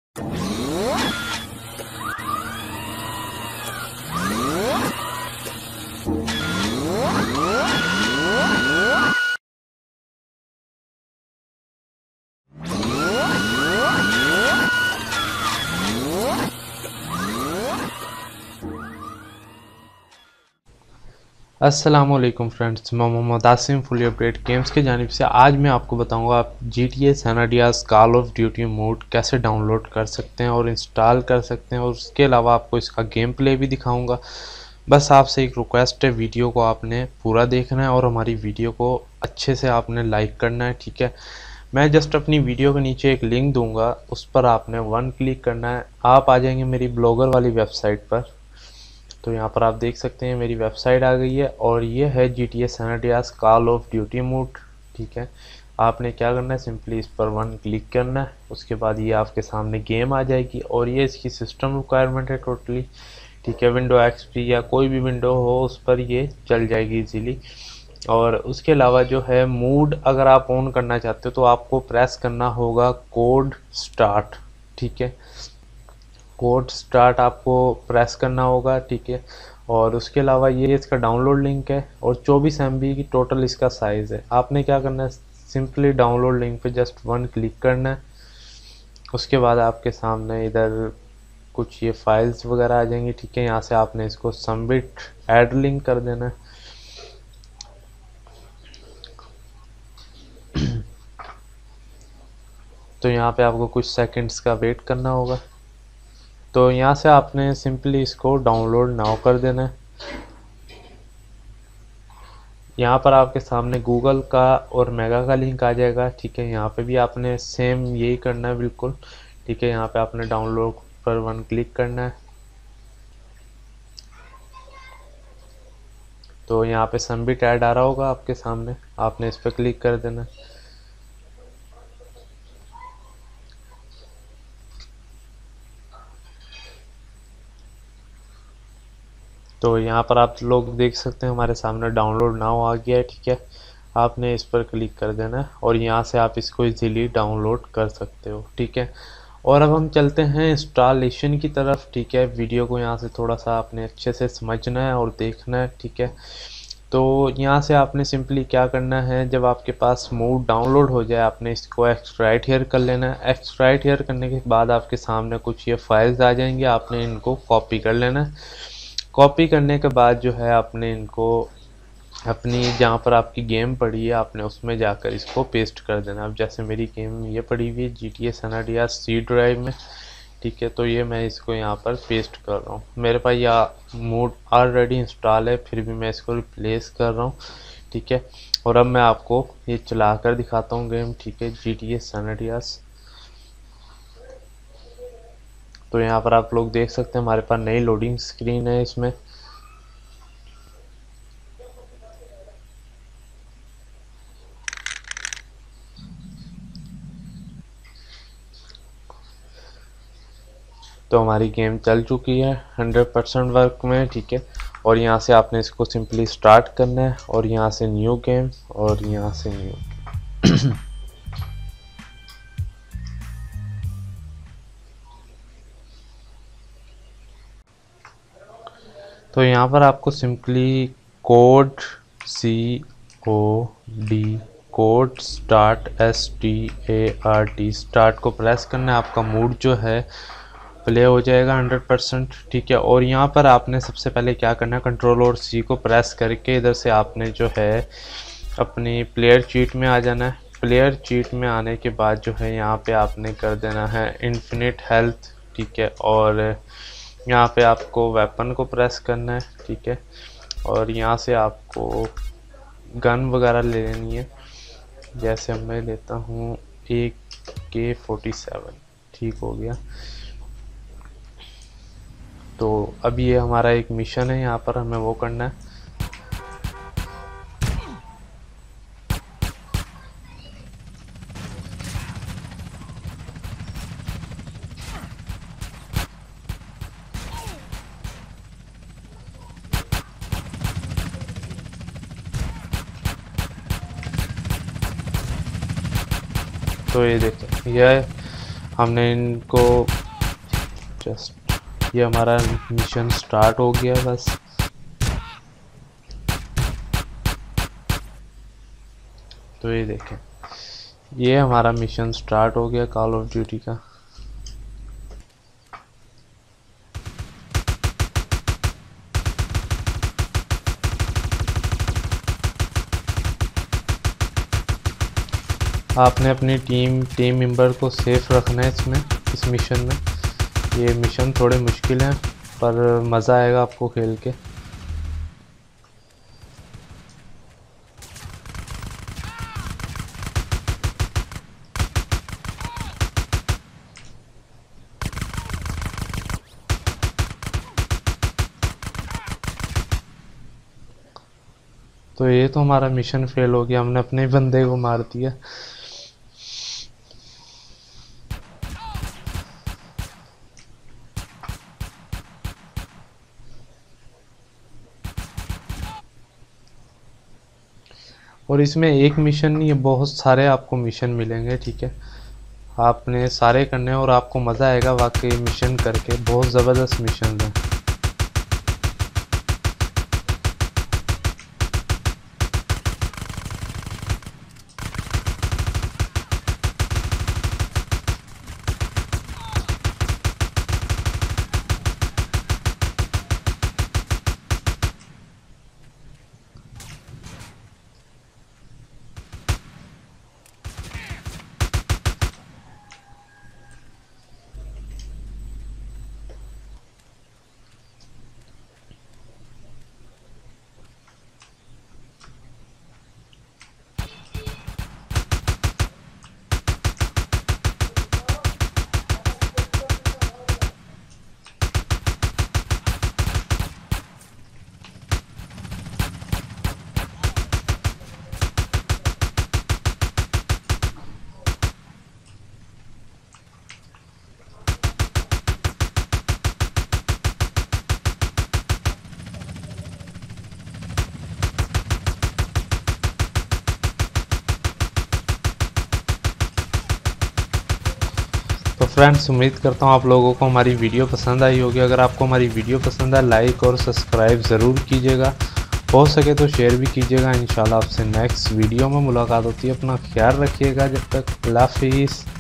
अस्सलामुअलैकुम फ्रेंड्स, मैं Mohammad Asim fully update games की जानिब से आज मैं आपको बताऊंगा आप GTA San Andreas call of duty mod कैसे डाउनलोड कर सकते हैं और इंस्टॉल कर सकते हैं, और उसके अलावा आपको इसका गेम प्ले भी दिखाऊंगा। बस आपसे एक रिक्वेस्ट है, वीडियो को आपने पूरा देखना है और हमारी वीडियो को अच्छे से आपने लाइक करना है, ठीक है। मैं जस्ट अपनी वीडियो के नीचे एक लिंक दूंगा, उस पर आपने वन क्लिक करना है, आप आ जाएंगे मेरी ब्लॉगर वाली वेबसाइट पर। तो यहाँ पर आप देख सकते हैं मेरी वेबसाइट आ गई है और ये है GTA San Andreas call of duty mod, ठीक है। आपने क्या करना है, सिंपली इस पर वन क्लिक करना है, उसके बाद ये आपके सामने गेम आ जाएगी और ये इसकी सिस्टम रिक्वायरमेंट है टोटली, ठीक है। विंडो एक्सपी या कोई भी विंडो हो उस पर ये चल जाएगी इजीली। और उसके अलावा जो है मूड अगर आप ऑन करना चाहते हो तो आपको प्रेस करना होगा कोड स्टार्ट, ठीक है। कोड स्टार्ट आपको प्रेस करना होगा, ठीक है। और उसके अलावा ये इसका डाउनलोड लिंक है और 24 MB की टोटल इसका साइज़ है। आपने क्या करना है, सिंपली डाउनलोड लिंक पे जस्ट वन क्लिक करना है, उसके बाद आपके सामने इधर कुछ ये फाइल्स वगैरह आ जाएंगी, ठीक है। यहाँ से आपने इसको सबमिट ऐड लिंक कर देना है। तो यहाँ पे आपको कुछ सेकंड्स का वेट करना होगा। तो यहाँ से आपने सिंपली इसको डाउनलोड नाउ कर देना है। यहाँ पर आपके सामने गूगल का और मेगा का लिंक आ जाएगा, ठीक है। यहाँ पे भी आपने सेम यही करना है बिल्कुल, ठीक है। यहाँ पे आपने डाउनलोड पर वन क्लिक करना है। तो यहाँ पे सबमिट ऐड आ रहा होगा आपके सामने, आपने इस पर क्लिक कर देना है। तो यहाँ पर आप लोग देख सकते हैं हमारे सामने डाउनलोड नाउ आ गया है, ठीक है। आपने इस पर क्लिक कर देना है और यहाँ से आप इसको इजीली डाउनलोड कर सकते हो, ठीक है। और अब हम चलते हैं इंस्टॉलेशन की तरफ, ठीक है। वीडियो को यहाँ से थोड़ा सा आपने अच्छे से समझना है और देखना है, ठीक है। तो यहाँ से आपने सिंपली क्या करना है, जब आपके पास मूड डाउनलोड हो जाए आपने इसको एक्सट्रैक्ट हियर कर लेना है। एक्सट्रैक्ट हियर करने के बाद आपके सामने कुछ ये फाइल्स आ जाएंगे, आपने इनको कॉपी कर लेना है। कॉपी करने के बाद जो है आपने इनको अपनी जहाँ पर आपकी गेम पड़ी है आपने उसमें जाकर इसको पेस्ट कर देना। अब जैसे मेरी गेम ये पड़ी हुई है GTA San Andreas C drive में, ठीक है। तो ये मैं इसको यहाँ पर पेस्ट कर रहा हूँ। मेरे पास यह मोड ऑलरेडी इंस्टॉल है, फिर भी मैं इसको रिप्लेस कर रहा हूँ, ठीक है। और अब मैं आपको ये चला कर दिखाता हूँ गेम, ठीक है, GTA सैन एंड्रियास। तो यहाँ पर आप लोग देख सकते हैं हमारे पास नई लोडिंग स्क्रीन है इसमें। तो हमारी गेम चल चुकी है 100% वर्क में, ठीक है। और यहाँ से आपने इसको सिंपली स्टार्ट करना है और यहाँ से न्यू गेम और यहाँ से न्यू तो यहाँ पर आपको simply code COD code start START start को प्रेस करना है। आपका मूड जो है प्ले हो जाएगा 100%, ठीक है। और यहाँ पर आपने सबसे पहले क्या करना है, कंट्रोल और C को प्रेस करके इधर से आपने जो है अपनी प्लेयर चीट में आ जाना है। प्लेयर चीट में आने के बाद जो है यहाँ पे आपने कर देना है इन्फिनिट हेल्थ, ठीक है। और यहाँ पे आपको वेपन को प्रेस करना है, ठीक है। और यहाँ से आपको गन वगैरह ले लेनी है, जैसे मैं लेता हूँ AK-47, ठीक हो गया। तो अब ये हमारा एक मिशन है, यहाँ पर हमें वो करना है। तो ये देखो, यह हमने इनको जस्ट, ये हमारा मिशन स्टार्ट हो गया बस। तो ये देखें, ये हमारा मिशन स्टार्ट हो गया कॉल ऑफ ड्यूटी का। आपने अपनी टीम मेंबर को सेफ रखना है इसमें, इस मिशन में। ये मिशन थोड़े मुश्किल हैं पर मज़ा आएगा आपको खेल के। तो ये तो हमारा मिशन फेल हो गया, हमने अपने बंदे को मार दिया। और इसमें एक मिशन नहीं है, बहुत सारे आपको मिशन मिलेंगे, ठीक है। आपने सारे करने हैं और आपको मज़ा आएगा वाकई मिशन करके, बहुत ज़बरदस्त मिशन है। तो फ्रेंड्स, उम्मीद करता हूँ आप लोगों को हमारी वीडियो पसंद आई होगी। अगर आपको हमारी वीडियो पसंद आए, लाइक और सब्सक्राइब ज़रूर कीजिएगा, हो सके तो शेयर भी कीजिएगा। इंशाल्लाह आपसे नेक्स्ट वीडियो में मुलाकात होती है। अपना ख्याल रखिएगा, जब तक अल्लाह हाफिज़।